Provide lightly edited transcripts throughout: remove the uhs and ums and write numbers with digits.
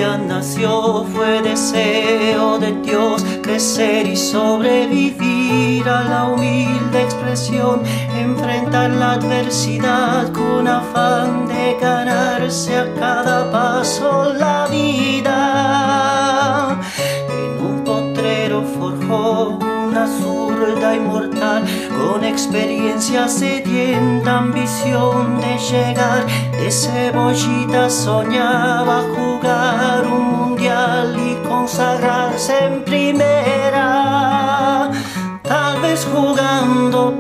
día nació, fue deseo de Dios crecer y sobrevivir a la humilde expresión, enfrentar la adversidad con afán de ganarse a cada paso la vida. En un potrero forjó una zurda inmortal, con experiencia sedienta, ambición de llegar. De cebollita soñaba jugar un mundial y consagrarse en primera. Tal vez jugando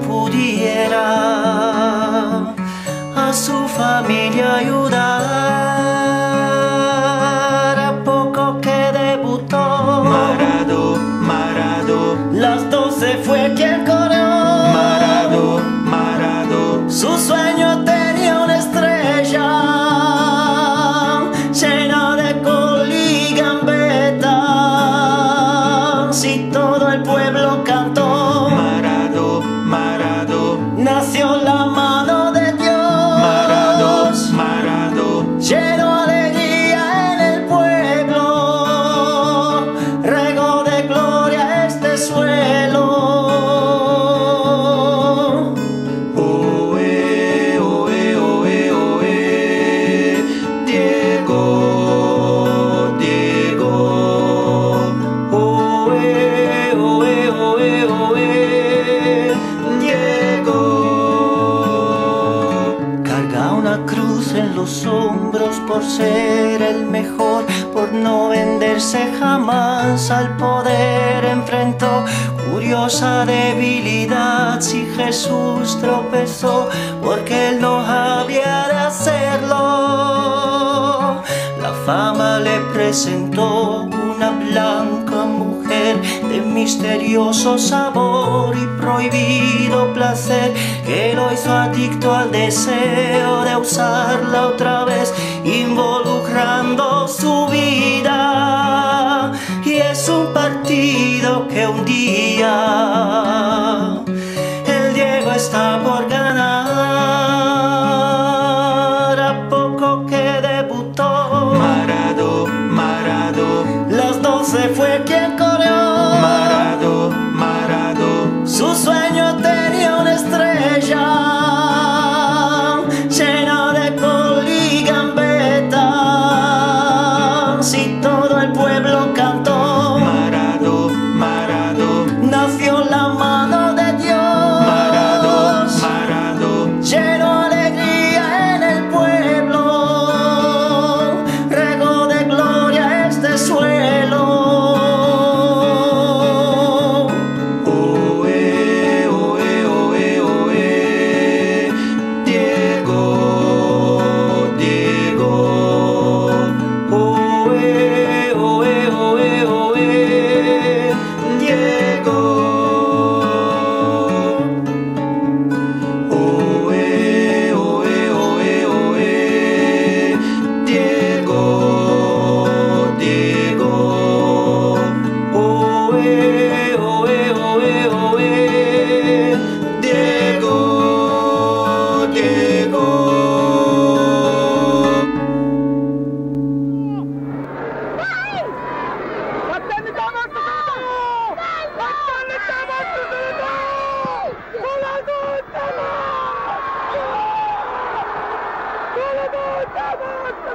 pudiera a su familia ayudar. A poco que debutó Marado, las 12 fue quien corrió. Marado, su sueño tenía una estrella llena de gol y gambetas, y todo el pueblo cantó. Marado, nació la mano de Dios. Marado, llenó alegría en el pueblo, regó de gloria este suelo. Cruz en los hombros por ser el mejor, por no venderse jamás al poder. Enfrentó curiosa debilidad si Jesús tropezó, porque él no había de hacerlo. La fama le presentó una blanca mujer de misterioso sabor y prohibido placer, que lo hizo adicto al deseo de usarla otra vez, involucrando su vida. Y es un partido que un día el Diego está por ganar. A poco que debutó Marado, las 12 fue quien corrió. Marado, su sueño tenía una estrella llena de gol y gambetas, y todo el pueblo cantó. Marado, nació la mano de Dios. Marado, llenó alegría en el pueblo, regó de gloria este suelo. ¡Vamos!